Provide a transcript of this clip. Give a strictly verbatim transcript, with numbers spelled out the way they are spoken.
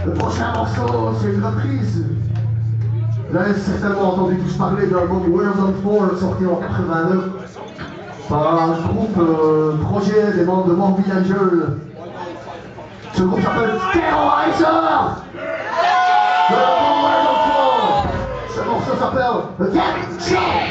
Le prochain morceau, c'est une reprise. Vous avez certainement entendu tous parler de l'album World on Four, sorti en quatre-vingt-neuf, par un groupe euh, projet des membres de Morbid Angel. Ce groupe s'appelle Terrorizer. L'album World on Four. Ce morceau s'appelle The Captain Show.